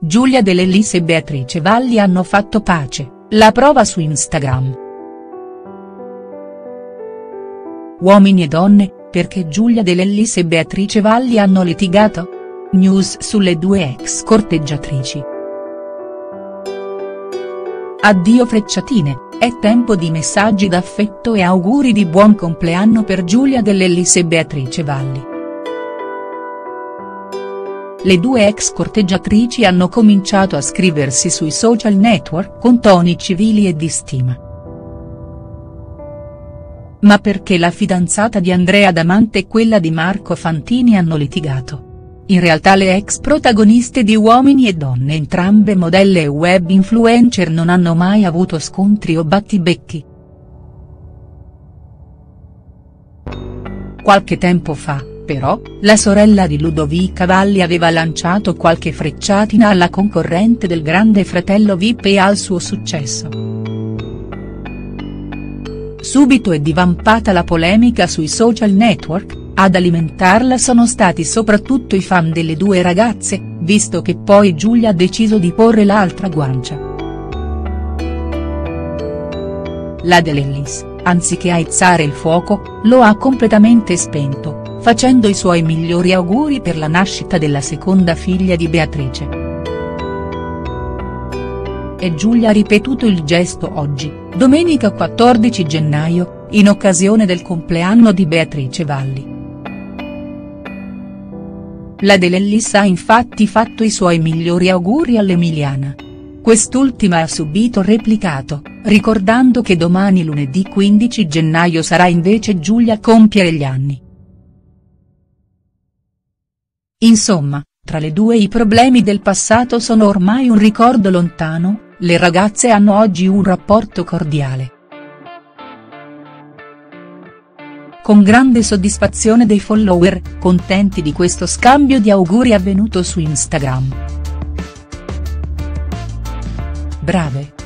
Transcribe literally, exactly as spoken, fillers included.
Giulia De Lellis e Beatrice Valli hanno fatto pace, la prova su Instagram. Uomini e donne, perché Giulia De Lellis e Beatrice Valli hanno litigato? News sulle due ex corteggiatrici. Addio frecciatine, è tempo di messaggi d'affetto e auguri di buon compleanno per Giulia De Lellis e Beatrice Valli. Le due ex corteggiatrici hanno cominciato a scriversi sui social network con toni civili e di stima. Ma perché la fidanzata di Andrea Damante e quella di Marco Fantini hanno litigato? In realtà le ex protagoniste di Uomini e Donne, entrambe modelle e web influencer, non hanno mai avuto scontri o battibecchi. Qualche tempo fa, però, la sorella di Ludovica Valli aveva lanciato qualche frecciatina alla concorrente del Grande Fratello V I P e al suo successo. Subito è divampata la polemica sui social network, ad alimentarla sono stati soprattutto i fan delle due ragazze, visto che poi Giulia ha deciso di porre l'altra guancia. La De Lellis, anziché aizzare il fuoco, lo ha completamente spento, facendo i suoi migliori auguri per la nascita della seconda figlia di Beatrice. E Giulia ha ripetuto il gesto oggi, domenica quattordici gennaio, in occasione del compleanno di Beatrice Valli. La De Lellis ha infatti fatto i suoi migliori auguri all'emiliana. Quest'ultima ha subito replicato, ricordando che domani lunedì quindici gennaio sarà invece Giulia a compiere gli anni. Insomma, tra le due i problemi del passato sono ormai un ricordo lontano, le ragazze hanno oggi un rapporto cordiale. Con grande soddisfazione dei follower, contenti di questo scambio di auguri avvenuto su Instagram. Brave.